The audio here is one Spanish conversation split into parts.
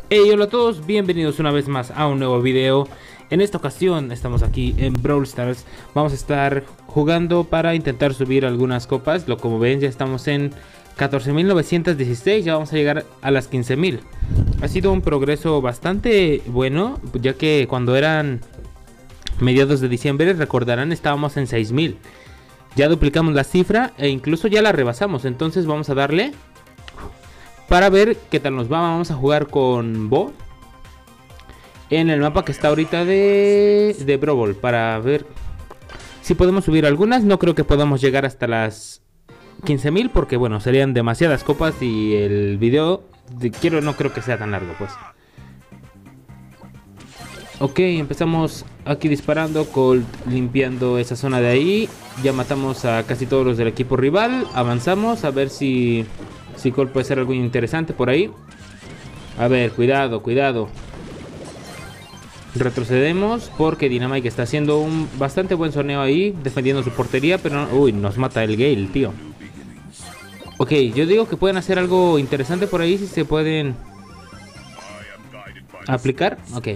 Hey, hola a todos, bienvenidos una vez más a un nuevo video. En esta ocasión estamos aquí en Brawl Stars. Vamos a estar jugando para intentar subir algunas copas. Como ven, ya estamos en 14.916, ya vamos a llegar a las 15.000. Ha sido un progreso bastante bueno, ya que cuando eran mediados de diciembre, recordarán, estábamos en 6.000. Ya duplicamos la cifra e incluso ya la rebasamos, entonces vamos a darle para ver qué tal nos va. Vamos a jugar con Bo en el mapa que está ahorita de Brawl, para ver si podemos subir algunas. No creo que podamos llegar hasta las 15.000 porque bueno, serían demasiadas copas y el video no creo que sea tan largo pues. Ok, empezamos aquí disparando, Colt limpiando esa zona de ahí. Ya matamos a casi todos los del equipo rival. Avanzamos a ver si Colt puede ser algo interesante por ahí. A ver, cuidado, cuidado. Retrocedemos porque Dynamite está haciendo un bastante buen soneo ahí, defendiendo su portería, pero no, uy, nos mata el Gale, tío. Ok, yo digo que pueden hacer algo interesante por ahí si se pueden aplicar. Ok.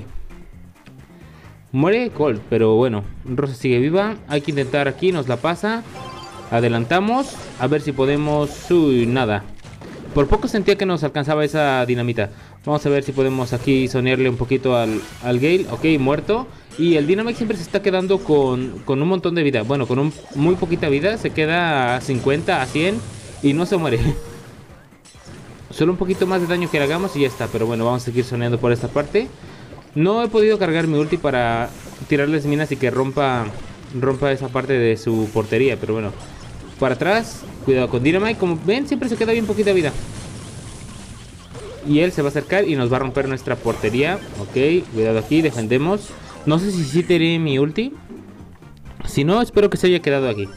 Muere Colt, pero bueno, Rosa sigue viva. Hay que intentar aquí, nos la pasa. Adelantamos, a ver si podemos... Uy, nada. Por poco sentía que nos alcanzaba esa dinamita. Vamos a ver si podemos aquí sonearle un poquito al Gale. Ok, muerto. Y el Dynamite siempre se está quedando con un montón de vida. Bueno, con muy poquita vida. Se queda a 50, a 100 y no se muere. Solo un poquito más de daño que le hagamos y ya está. Pero bueno, vamos a seguir soneando por esta parte. No he podido cargar mi ulti para tirarles minas y que rompa esa parte de su portería. Pero bueno, para atrás. Cuidado con Dynamite. Como ven, siempre se queda bien poquita vida. Y él se va a acercar y nos va a romper nuestra portería. Ok, cuidado aquí, defendemos. No sé si sí tiré mi ulti. Si no, espero que se haya quedado aquí.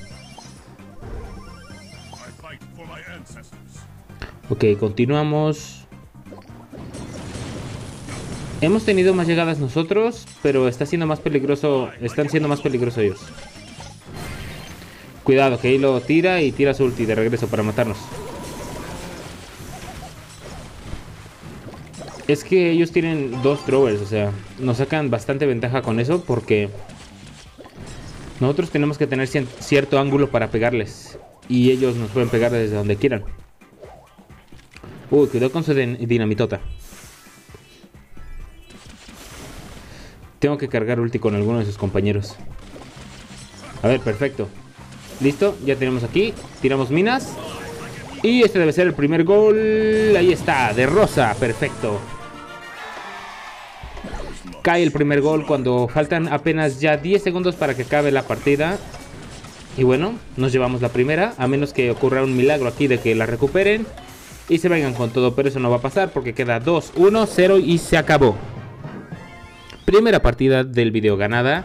Ok, continuamos. Hemos tenido más llegadas nosotros, pero está siendo más peligroso. Están siendo más peligrosos ellos. Cuidado, que ahí lo tira y tira su ulti de regreso para matarnos. Es que ellos tienen dos throwers, o sea, nos sacan bastante ventaja con eso porque nosotros tenemos que tener cierto ángulo para pegarles y ellos nos pueden pegar desde donde quieran. Uy, cuidado con su dinamitota. Tengo que cargar ulti con alguno de sus compañeros. A ver, perfecto. Listo, ya tenemos aquí. Tiramos minas. Y este debe ser el primer gol. Ahí está, de Rosa, perfecto. Cae el primer gol cuando faltan apenas ya 10 segundos para que acabe la partida. Y bueno, nos llevamos la primera. A menos que ocurra un milagro aquí de que la recuperen y se vengan con todo, pero eso no va a pasar porque queda 2, 1, 0 y se acabó. Primera partida del video ganada.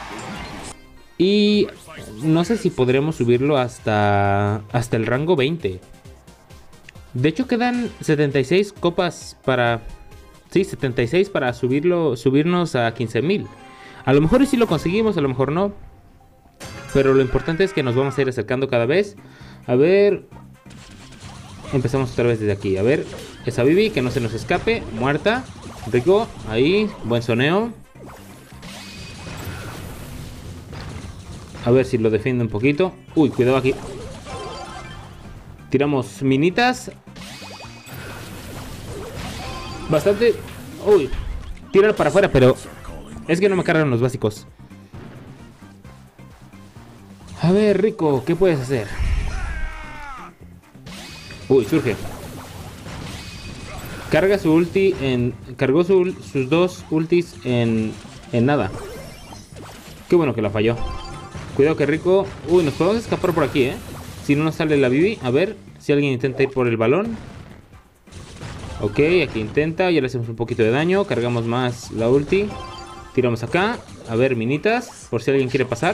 Y no sé si podremos subirlo hasta el rango 20. De hecho quedan 76 copas para... Sí, 76 para subirnos a 15.000. A lo mejor sí lo conseguimos, a lo mejor no. Pero lo importante es que nos vamos a ir acercando cada vez. A ver... Empezamos otra vez desde aquí. A ver, esa Bibi, que no se nos escape. Muerta. Rico, ahí, buen soneo. A ver si lo defiende un poquito. Uy, cuidado aquí. Tiramos minitas. Bastante. Uy, tíralo para afuera, pero es que no me cargan los básicos. A ver, Rico, ¿qué puedes hacer? Uy, surge. Carga su ulti en... Cargó sus dos ultis en nada. Qué bueno que la falló. Cuidado que Rico... Uy, nos podemos escapar por aquí, si no nos sale la Bibi. A ver si alguien intenta ir por el balón. Ok, aquí intenta. Ya le hacemos un poquito de daño. Cargamos más la ulti. Tiramos acá. A ver, minitas, por si alguien quiere pasar.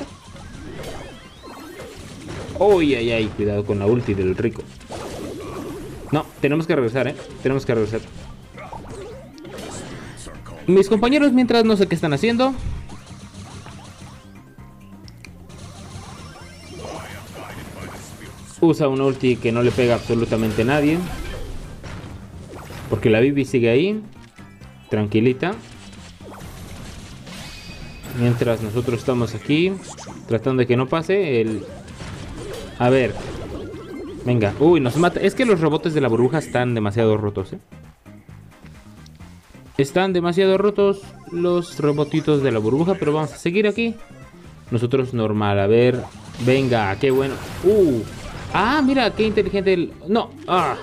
Uy, ay, ay, cuidado con la ulti del Rico. No, tenemos que regresar, tenemos que regresar. Mis compañeros mientras no sé qué están haciendo. Usa un ulti que no le pega absolutamente a nadie, porque la Bibi sigue ahí. tranquilita. Mientras nosotros estamos aquí tratando de que no pase el... A ver. Venga. Uy, nos mata. Es que los robots de la burbuja están demasiado rotos, ¿eh? Están demasiado rotos los robotitos de la burbuja, pero vamos a seguir aquí. Nosotros normal. A ver. Venga, qué bueno. Ah, mira, qué inteligente el... No. Ah.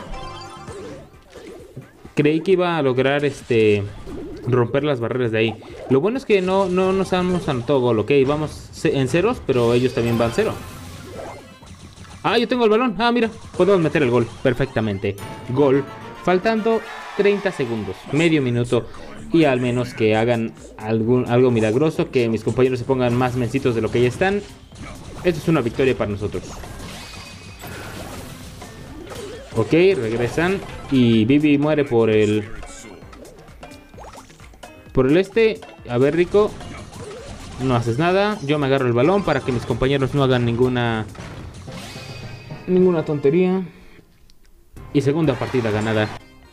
Creí que iba a lograr romper las barreras de ahí. Lo bueno es que no nos hemos anotado gol, ok. Vamos en ceros, pero ellos también van cero. Ah, yo tengo el balón. Ah, mira, podemos meter el gol perfectamente. Gol, faltando 30 segundos, medio minuto. Y al menos que hagan algo milagroso, que mis compañeros se pongan más mencitos de lo que ya están. Esto es una victoria para nosotros. Ok, regresan. Y Bibi muere por el... A ver, Rico. No haces nada. Yo me agarro el balón para que mis compañeros no hagan ninguna tontería. Y segunda partida ganada.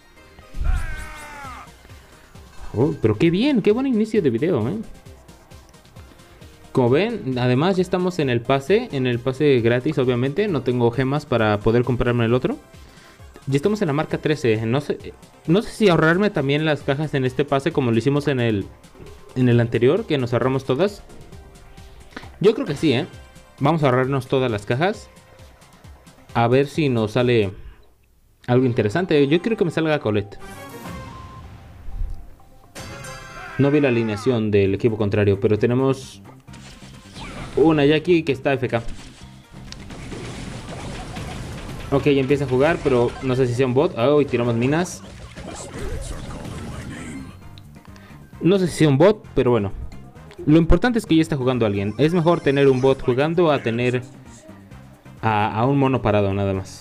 Oh, pero qué bien, qué buen inicio de video, ¿eh? Como ven, además ya estamos en el pase gratis, obviamente. No tengo gemas para poder comprarme el otro. Ya estamos en la marca 13. No sé si ahorrarme también las cajas en este pase como lo hicimos en el anterior, que nos ahorramos todas. Yo creo que sí, ¿eh? Vamos a ahorrarnos todas las cajas. A ver si nos sale algo interesante. Yo quiero que me salga Colette. No vi la alineación del equipo contrario, pero tenemos una Jackie que está FK. Ok, ya empieza a jugar, pero no sé si sea un bot. Oh, y tiramos minas. No sé si sea un bot, pero bueno. Lo importante es que ya está jugando alguien. Es mejor tener un bot jugando a tener a un mono parado nada más.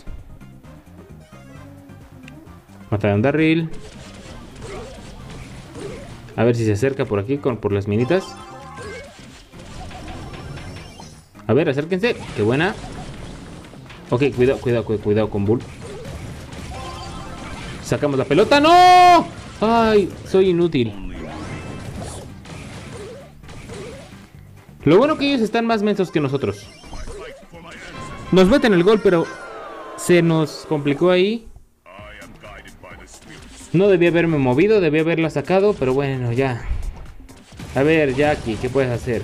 Mataron Darryl. A ver si se acerca por aquí por las minitas. A ver, acérquense. Qué buena. Ok, cuidado con Bull. Sacamos la pelota. ¡No! Ay, soy inútil. Lo bueno que ellos están más mensos que nosotros. Nos meten el gol, pero se nos complicó ahí. No debía haberme movido, debía haberla sacado, pero bueno, ya. A ver, Jackie, ¿qué puedes hacer?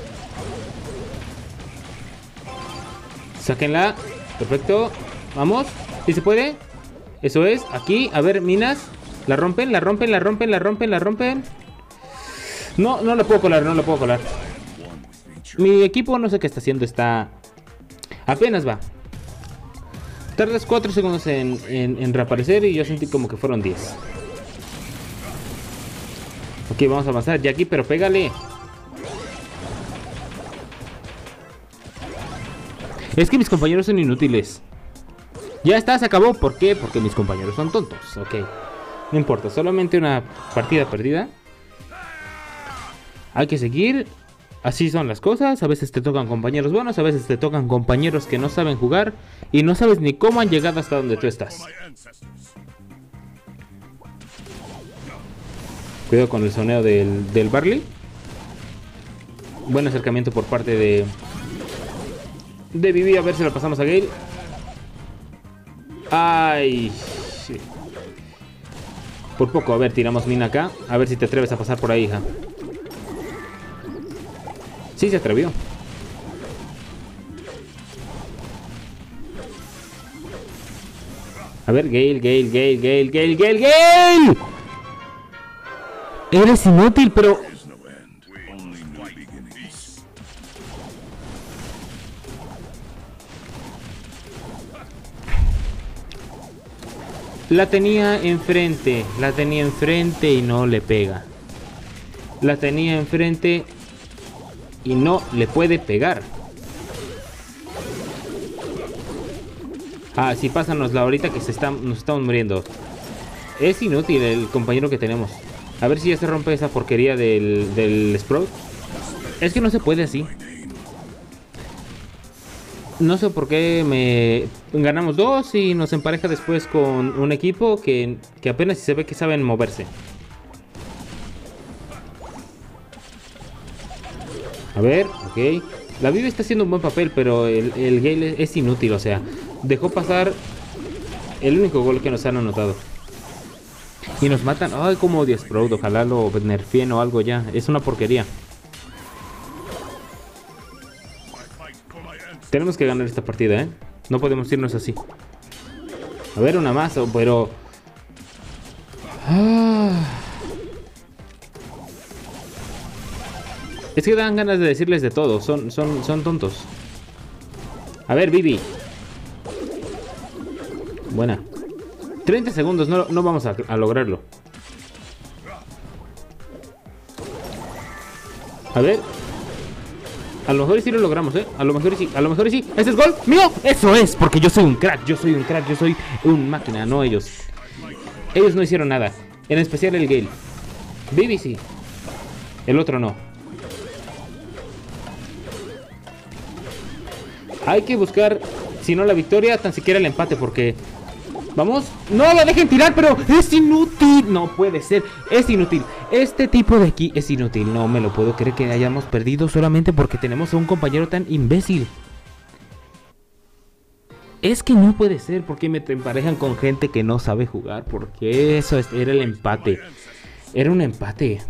Sáquenla. Perfecto. Vamos. ¿Sí se puede? Eso es. Aquí. A ver, minas. La rompen. No la puedo colar. Mi equipo no sé qué está haciendo. Apenas va. Tardas 4 segundos en reaparecer y yo sentí como que fueron 10. Ok, vamos a avanzar. Jackie, pero pégale. Es que mis compañeros son inútiles. Ya está, se acabó. ¿Por qué? Porque mis compañeros son tontos. Ok. No importa, solamente una partida perdida. Hay que seguir. Así son las cosas. A veces te tocan compañeros buenos, a veces te tocan compañeros que no saben jugar. Y no sabes ni cómo han llegado hasta donde tú estás. Cuidado con el soneo del Barley. Buen acercamiento por parte de Vivi. A ver si lo pasamos a Gale. Ay, sí. Por poco, a ver, tiramos mina acá. A ver si te atreves a pasar por ahí, hija. Sí, se atrevió. A ver, Gale. Eres inútil, pero... La tenía enfrente y no le pega. La tenía enfrente y no le puede pegar. Ah, sí, pásanosla ahorita que nos estamos muriendo. Es inútil el compañero que tenemos. A ver si ya se rompe esa porquería del Sprout. Es que no se puede así. No sé por qué ganamos 2 y nos empareja después con un equipo que apenas se ve que saben moverse. A ver, ok. La Vivi está haciendo un buen papel, pero el Gale es inútil, o sea, dejó pasar el único gol que nos han anotado. Y nos matan. Ay, como odio a Sprout, ojalá lo nerfien o algo ya. Es una porquería. Tenemos que ganar esta partida, ¿eh? No podemos irnos así. A ver, una más, pero... Es que dan ganas de decirles de todo. Son tontos. A ver, Vivi. Buena. 30 segundos, no vamos a lograrlo. A ver. A lo mejor sí lo logramos, ¿eh? A lo mejor sí, a lo mejor sí. ¿Ese es gol? ¡Mío! Eso es, porque yo soy un crack, yo soy un máquina, no ellos. Ellos no hicieron nada. En especial el Gale. Vivi sí. El otro no. Hay que buscar, si no la victoria, tan siquiera el empate, porque... Vamos. No lo dejen tirar, pero es inútil. No puede ser. Es inútil. Este tipo de aquí es inútil. No me lo puedo creer que hayamos perdido solamente porque tenemos a un compañero tan imbécil. Es que no puede ser. ¿Por qué me emparejan con gente que no sabe jugar? Porque eso era el empate. Era un empate.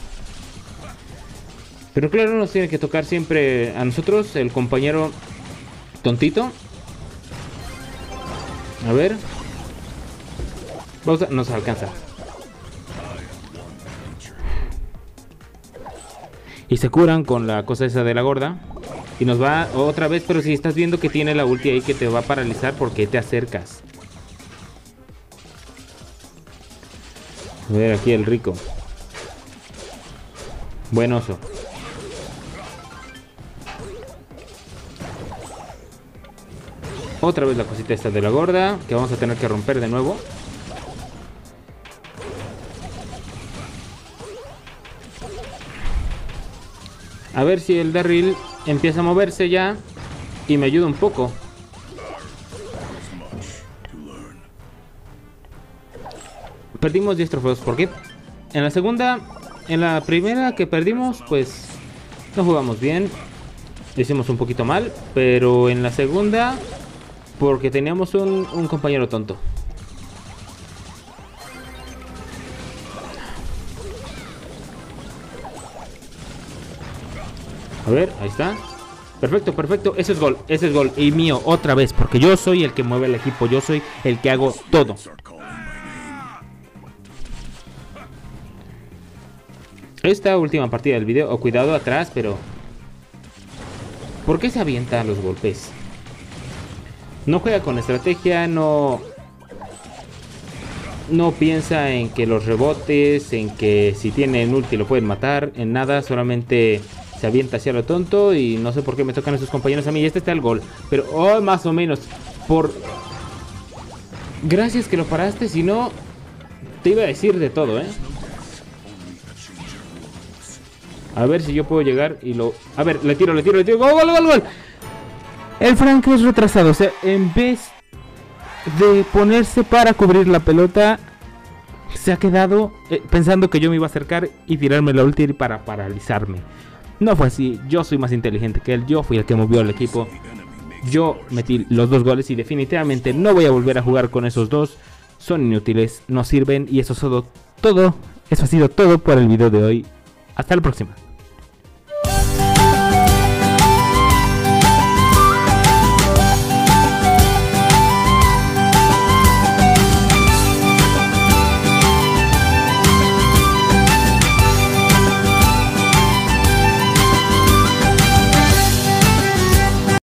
Pero claro, nos tiene que tocar siempre a nosotros, el compañero tontito. A ver. Nos alcanza. Y se curan con la cosa esa de la gorda. Y nos va otra vez. Pero si estás viendo que tiene la ulti ahí que te va a paralizar, ¿por qué te acercas? A ver, aquí el rico. Buen oso. Otra vez la cosita esta de la gorda, que vamos a tener que romper de nuevo. A ver si el Darryl empieza a moverse ya y me ayuda un poco. Perdimos 10 trofeos. ¿Por qué? En la primera que perdimos, pues no jugamos bien. Hicimos un poquito mal. Pero en la segunda, porque teníamos un compañero tonto. A ver, ahí está. Perfecto, perfecto. Ese es gol, ese es gol. Y mío, otra vez, porque yo soy el que mueve el equipo. Yo soy el que hago todo. Esta última partida del video. Cuidado atrás, pero... ¿por qué se avientan los golpes? No juega con estrategia, no piensa en que los rebotes, en que si tienen ulti lo pueden matar, en nada, solamente se avienta hacia lo tonto. Y no sé por qué me tocan esos compañeros a mí. Y este está el gol, pero más o menos por... Gracias que lo paraste, si no te iba a decir de todo, A ver si yo puedo llegar y lo... A ver, le tiro. ¡Gol, gol, gol, gol! El Frank es retrasado, o sea, en vez de ponerse para cubrir la pelota, se ha quedado pensando que yo me iba a acercar y tirarme la ulti para paralizarme. No fue así, yo soy más inteligente que él, yo fui el que movió al equipo. Yo metí los 2 goles y definitivamente no voy a volver a jugar con esos 2. Son inútiles, no sirven y eso es todo. Eso ha sido todo por el video de hoy. Hasta la próxima.